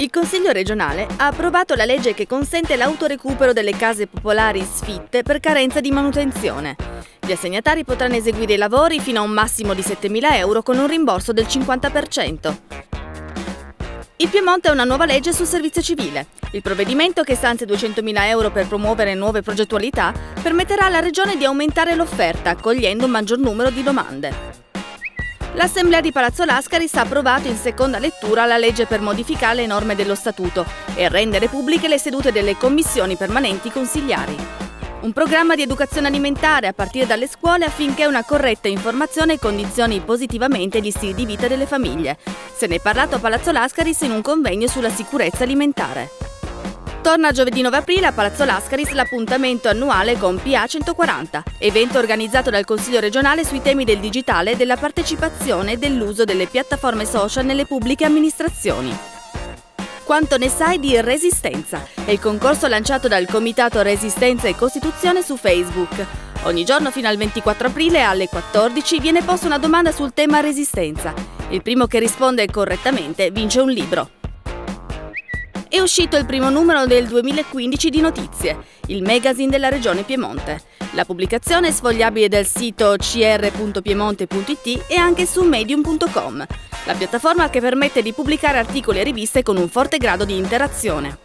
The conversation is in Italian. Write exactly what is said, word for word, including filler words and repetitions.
Il Consiglio regionale ha approvato la legge che consente l'autorecupero delle case popolari sfitte per carenza di manutenzione. Gli assegnatari potranno eseguire i lavori fino a un massimo di settemila euro con un rimborso del cinquanta per cento. Il Piemonte ha una nuova legge sul servizio civile. Il provvedimento, che stanzia duecentomila euro per promuovere nuove progettualità, permetterà alla Regione di aumentare l'offerta, accogliendo un maggior numero di domande. L'Assemblea di Palazzo Lascaris ha approvato in seconda lettura la legge per modificare le norme dello Statuto e rendere pubbliche le sedute delle commissioni permanenti consigliari. Un programma di educazione alimentare a partire dalle scuole affinché una corretta informazione condizioni positivamente gli stili di vita delle famiglie. Se ne è parlato a Palazzo Lascaris in un convegno sulla sicurezza alimentare. Torna giovedì nove aprile a Palazzo Lascaris l'appuntamento annuale con P A centoquaranta, evento organizzato dal Consiglio regionale sui temi del digitale, della partecipazione e dell'uso delle piattaforme social nelle pubbliche amministrazioni. Quanto ne sai di Resistenza? È il concorso lanciato dal Comitato Resistenza e Costituzione su Facebook. Ogni giorno fino al ventiquattro aprile alle quattordici viene posta una domanda sul tema Resistenza. Il primo che risponde correttamente vince un libro. È uscito il primo numero del duemilaquindici di Notizie, il magazine della Regione Piemonte. La pubblicazione è sfogliabile dal sito c r punto piemonte punto i t e anche su medium punto com, la piattaforma che permette di pubblicare articoli e riviste con un forte grado di interazione.